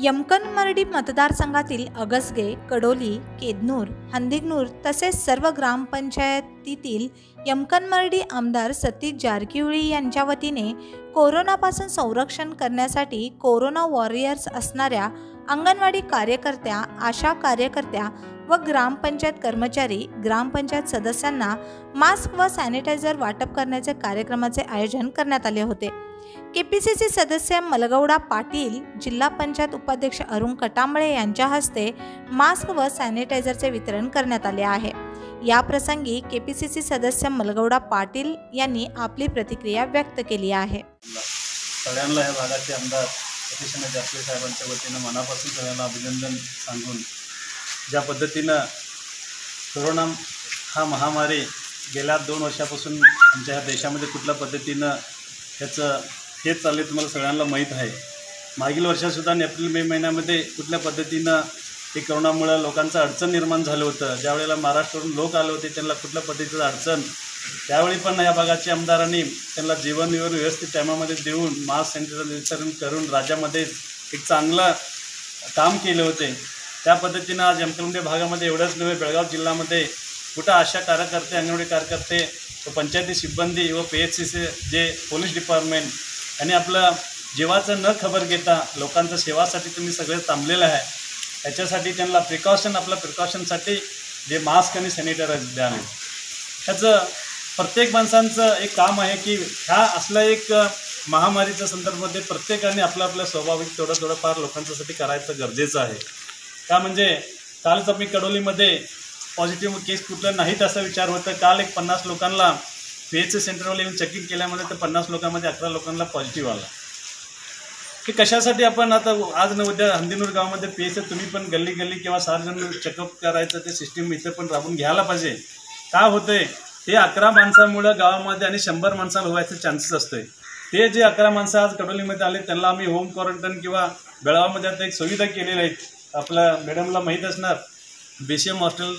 यमकनमर्डी मतदारसंघातील अगसगे, कडोली, केदनूर, हंदिगनूर तसेच सर्व ग्रामपंचायतीतील यमकनमर्डी आमदार सतीश जारकिहोळी यांच्या वतीने कोरोनापासून संरक्षण करण्यासाठी कोरोना वॉरियर्स असणाऱ्या अंगणवाडी कार्यकर्त्या, आशा कार्यकर्त्या व ग्रामपंचायत कर्मचारी, ग्रामपंचायत सदस्यांना मास्क व सॅनिटायझर वाटप करण्याचे कार्यक्रमाचे आयोजन करण्यात आले होते। केपीसीसी सदस्य मलगौडा पाटील, जिल्हा पंचायत उपाध्यक्ष अरुण कटांबळे यांच्या हस्ते मास्क व सॅनिटायझरचे वितरण करण्यात आले आहे। या प्रसंगी केपीसीसी सदस्य मलगौडा पाटील यांनी आपली प्रतिक्रिया व्यक्त केली आहे। सगळ्यांना या भागाचे आमदार सतीश जारकिहोळी साहेबांच्या वतीने मनापासून सगळ्यांना अभिनंदन सांगून, ज्या पद्धतीनं कोरोना हा महामारी गेल्या 2 वर्षापासून आमच्या ह्या देशामध्ये कुठल्या पद्धतीनं ह्याचं हे चालले तुम्हाला सगळ्यांना माहीत आहे। मागील वर्षासुद्धा एप्रिल मे महिन्यामध्ये कुठल्या पद्धतीनं हे कोरोनामुळे लोकांचं अडचण निर्माण झालं होतं। ज्यावेळेला महाराष्ट्रावरून लोक आले होते त्यांना कुठल्या पद्धतीचं अडचण, त्यावेळी पण या भागाच्या आमदारांनी त्यांना जीवन व्यवस्थित टायमामध्ये देऊन मास्क सॅनिटायझर वितरण करून राज्यामध्ये एक चांगलं काम केले होते। त्या पद्धतीनं आज यमकनमर्डी भागामध्ये एवढंच नव्हे, बेळगाव जिल्ह्यामध्ये कुठं आशा कार्यकर्ते, अंगणवाडी कार्यकर्ते व पंचायती सिब्बंदी व PHCचे जे पोलीस डिपार्टमेंट आणि आपलं जीवाचं न खबर घेता लोकांच्या सेवासाठी तुम्ही सगळे थांबलेलं आहे। याच्यासाठी त्यांना प्रिकॉशनसाठी जे मास्क आणि सॅनिटायझर द्यावे, ह्याचं प्रत्येक माणसांचं एक काम आहे की ह्या असल्या एक महामारीच्या संदर्भामध्ये प्रत्येकाने आपलं स्वाभाविक थोडंफार लोकांच्यासाठी करायचं गरजेचं आहे। का म्हणजे कालच आम्ही कडोलीमध्ये पॉझिटिव्ह केस कुठलं नाहीत असा विचार होता। काल एक 50 लोकांना PHC सेंटरवर येऊन चेकिंग केल्यामध्ये तर 50 लोकांमध्ये 11 लोकांना पॉझिटिव्ह आला। की कशासाठी आपण आता आज न उद्या हंदिगनूर गावामध्ये PHC तुम्ही पण गल्ली किंवा सार्वजनिक चेकअप करायचं ते सिस्टीम इथं पण राबून घ्यायला पाहिजे। काय होतंय ते 11 माणसामुळं गावामध्ये आणि 100 माणसाला व्हायचे चान्सेस असते। ते जे 11 माणसं आज कडोलीमध्ये आले त्यांना आम्ही होम क्वारंटाईन किंवा बेळगावमध्ये आता एक सुविधा केलेली आहे। आपल्या मॅडमला माहीत असणार, BCM हॉस्टेल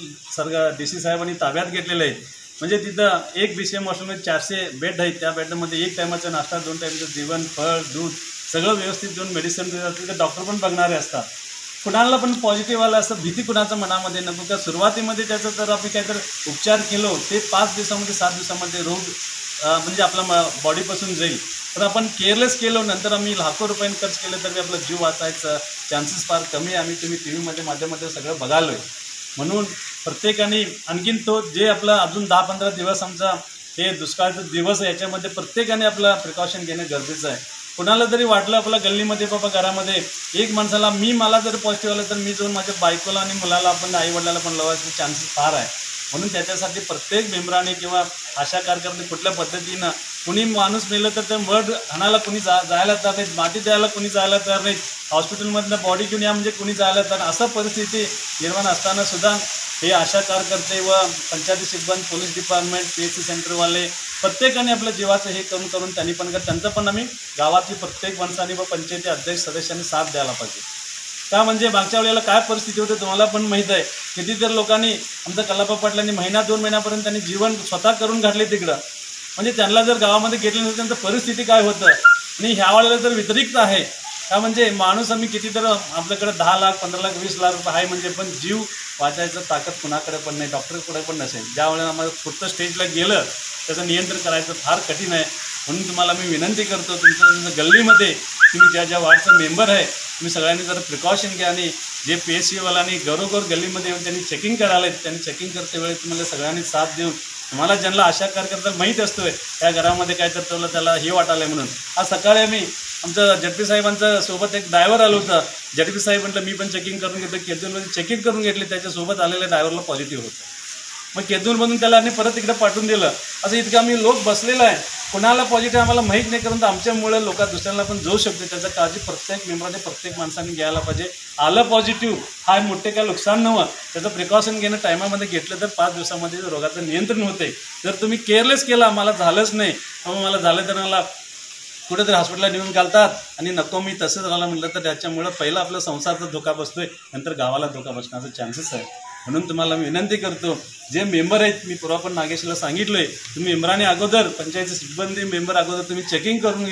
DC साहेबांनी ताब्यात घेतलेलं आहे। म्हणजे तिथं एक BCM हॉस्टेलमध्ये 400 बेड आहेत। त्या बेडमध्ये 1 टायमाचा नाश्ता, 2 टायमाचं जेवण, फळ, दूध सगळं व्यवस्थित देऊन मेडिसिन देतात। तिथे डॉक्टर पण बघणारे असतात। कुणाला पण पॉझिटिव्ह आलं असं भीती कुणाच्या मनामध्ये नको, का सुरुवातीमध्ये त्याचं जर आपण काहीतरी उपचार केलो ते 5 दिवसामध्ये 7 दिवसामध्ये रोग म्हणजे आपला बॉडीपासून जाईल। तर आपण केअरलेस केलो, नंतर आम्ही लाखो रुपयांनी खर्च केले तरी आपला जीव वाचायचा चान्सेस फार कमी आहे। आम्ही तुम्ही TV माध्यमामध्ये सगळं बघालो आहे। म्हणून प्रत्येकाने आणखीन तो जे आपला अजून 10-15 दिवस आमचा हे दुष्काळाचा दिवस आहे, याच्यामध्ये प्रत्येकाने आपलं प्रिकॉशन घेणं गरजेचं आहे। कुणाला जरी वाटलं आपल्या गल्लीमध्ये बाबा घरामध्ये एक माणसाला मला जर पॉझिटिव्ह आलं तर मी जाऊन माझ्या बायकोला आणि मुलाला आपण आईवडिलाला पण लावायचे चान्सेस फार आहे। म्हणून त्याच्यासाठी प्रत्येक मेंबराने किंवा आशा कार्यकर्ते कुठल्या पद्धतीनं कुणी माणूस मेलं तर ते मड हाणायला कुणी जायला तयार नाहीत, माती द्यायला कुणी जायला तयार नाहीत, हॉस्पिटलमधनं बॉडी घेऊन या म्हणजे कुणी जायला तयार, असं परिस्थिती निर्माण असताना सुद्धा हे आशा कार्यकर्ते व पंचायती सिब्बंदी, पोलीस डिपार्टमेंट, PHC सेंटरवाले प्रत्येकाने आपल्या जीवाचं हे करून त्यांनी पण त्यांचं पण आम्ही गावातली प्रत्येक माणसाने व पंचायती अध्यक्ष सदस्यांनी साथ द्यायला पाहिजे। का म्हणजे मागच्या वेळेला काय परिस्थिती होते तुम्हाला पण माहीत आहे। कितीतरी लोकांनी आमच्या कलापा पाटलांनी 1-2 महिन्यापर्यंत त्यांनी जीवन स्वतः करून घातले तिकडं। म्हणजे त्यांना जर गावामध्ये घेतलं नसतं त्यांचं परिस्थिती काय होतं। आणि ह्या वेळेला जर व्यतिरिक्त आहे का म्हणजे माणूस आम्ही कितीतरी आपल्याकडे 10 लाख 15 लाख 20 लाख रुपये आहे म्हणजे पण जीव वाचायचं ताकद कुणाकडे पण नाही, डॉक्टरकडे पण नसेल। ज्या वेळेला आम्हाला पुढचं स्टेजला गेलं त्याचं नियंत्रण करायचं फार कठीण आहे। म्हणून तुम्हाला मी विनंती करतो, तुमच्या गल्लीमध्ये तुम्ही ज्या वार्डचा मेंबर आहे तुम्ही सगळ्यांनी जरा प्रिकॉशन घ्या आणि जे PHCवाल्यांनी घरोघर गल्लीमध्ये येऊन त्यांनी चेकिंग करायला त्यांनी चेकिंग करते वेळी तुम्हाला सगळ्यांनी साथ देऊन तुम्हाला ज्यांना आशा कार्यकर्त्याला माहीत असतोय त्या घरामध्ये काय तर त्याला हे वाटायला म्हणून आज सकाळी आम्ही आमचं JP साहेबांच्या सोबत एक ड्रायव्हर आलो होता। JP साहेब म्हटलं मी पण चेकिंग करून घेतो, केदूरमध्ये चेकिंग करून घेतली, त्याच्यासोबत आलेल्या ड्रायव्हरला पॉझिटिव्ह होतं। मग केदूरमधून त्याला आणि परत इकडे पाठवून दिलं। असं इतकं आम्ही लोक बसलेलं आहे, कुणाला पॉझिटिव्ह आम्हाला माहीत नाही, कारण आमच्यामुळे लोक दुसऱ्यांना पण जाऊ शकते। त्याचा काळजी प्रत्येक मेंबरने प्रत्येक माणसाने घ्यायला पाहिजे। आलं पॉझिटिव्ह हा मोठे काय नुकसान नव्हतं, त्याचं प्रिकॉशन घेणं टायमामध्ये घेतलं तर 5 दिवसामध्ये रोगाचं नियंत्रण होते। जर तुम्ही केअरलेस केला मला झालंच नाही, मला झालं तर मला कुठेतरी हॉस्पिटलला नेऊन घालतात आणि नको मी तसंच राहिलं म्हटलं तर त्याच्यामुळं पहिलं आपलं संसाराचा धोका बसतोय, नंतर गावाला धोका बसण्याचा चान्सेस आहे। म्हणून तुम्हाला मी विनंती करतो, जे मेंबर आहेत मी पूर्वा पण नागेशला सांगितलं आहे, तुम्ही मेंबराने अगोदर पंचायत सिब्बंदी मेंबर अगोदर तुम्ही चेकिंग करून घ्या।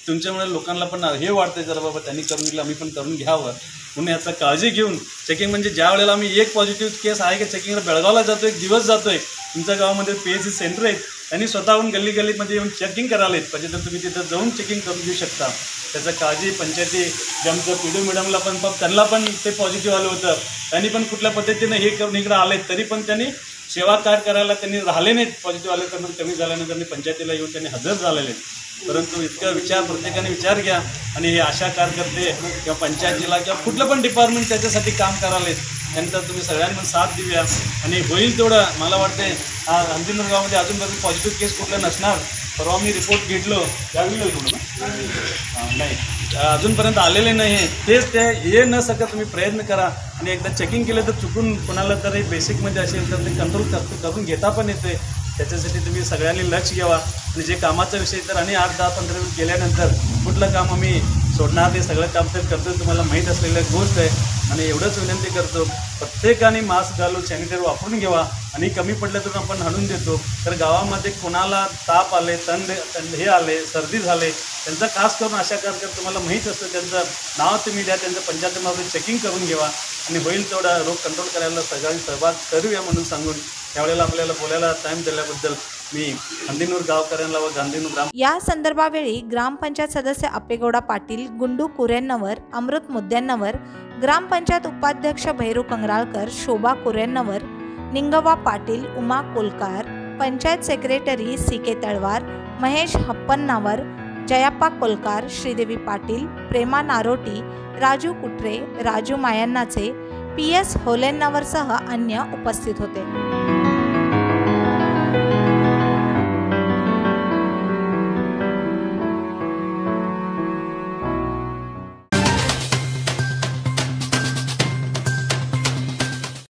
तुमच्यामुळे लोकांना पण हे वाटतं जरा बाबा त्यांनी करून दिलं आम्ही पण करून घ्यावं म्हणून याचा काळजी घेऊन चेकिंग म्हणजे ज्या वेळेला आम्ही एक पॉझिटिव्ह केस आहे की चेकिंगला बेळगावला जातो एक दिवस जातो आहे तुमच्या गावामध्ये PHC सेंटर आहेत त्यांनी स्वतःहून गल्लीमध्ये येऊन चेकिंग करायला आहेत पाहिजे तर तुम्ही तिथं जाऊन चेकिंग करून घेऊ शकता त्याचं काळजी पंचायती जे आमचं PD मॅडमला पण त्यांना पण ते पॉझिटिव्ह आलं होतं त्यांनी पण कुठल्या पद्धतीनं हे करून इकडं आले तरी पण त्यांनी सेवा कार्य करायला त्यांनी राहिले नाहीत पॉझिटिव्ह आले तर कमी झाल्यानंतर त्यांनी पंचायतीला येऊन त्यांनी हजर झालेले आहेत परंतु इतका विचार प्रत्येकाने विचार घ्या आणि हे आशा कार्यकर्ते किंवा पंचायतीला किंवा कुठलं पण डिपार्टमेंट त्याच्यासाठी काम करायला त्यानंतर तुम्ही सगळ्यांना साथ देऊया आणि होईल तेवढं मला वाटते अंदिनूर गावामध्ये अजूनपर्यंत पॉझिटिव्ह केस कुठलं नसणार परवा मी रिपोर्ट घेतलो त्यावेळी होतो नाही अजूनपर्यंत आलेले नाही तेच ते हे न सकत तुम्ही प्रयत्न करा आणि एकदा चेकिंग केलं तर चुकून कोणाला तरी बेसिकमध्ये असेल तर ते कंट्रोल करून घेता पण येते त्याच्यासाठी तुम्ही सगळ्यांनी लक्ष घ्यावा आणि जे कामाचा विषय तर आणि 8-10-15 मिनिट गेल्यानंतर कुठलं काम आम्ही सोडणार ते सगळं काम तर करतो तुम्हाला माहीत असलेली गोष्ट आहे आणि एवढंच विनंती करतो प्रत्येकाने मास्क घालून सॅनिटायझर वापरून घ्यावा आणि कमी पडलं तर आपण आणून देतो तर गावामध्ये कोणाला ताप आले थंड हे आले सर्दी झाले त्यांचा खास करून आशा कार्यकर्ते तुम्हाला माहीत असतं त्यांचं नाव तुम्ही द्या त्यांचं पंचायतीमध्ये चेकिंग करून घ्यावा आणि होईल तेवढा रोग कंट्रोल करायला सगळ्यांनी सहभाग करूया म्हणून सांगून त्यावेळेला आपल्याला बोलायला टाईम दिल्याबद्दल मी अंदिनूर गावकऱ्यांना व गांधीनूर ग्राम या संदर्भावेळी ग्रामपंचायत सदस्य अप्पेगौडा पाटील गुंडू कुरेन्नवर अमृत मुद्द्यांवर ग्रामपंचायत उपाध्यक्ष भैरू कंगराळकर शोभा कुरेन्नवर निंगवा पाटील उमा कोलकार पंचायत सेक्रेटरी CK तळवार महेश हप्पन्नावर जयाप्पा कोलकार श्रीदेवी पाटील प्रेमा नारोटी राजू कुट्रे राजू मायन्नाचे PS होलेन्नावरसह अन्य उपस्थित होते।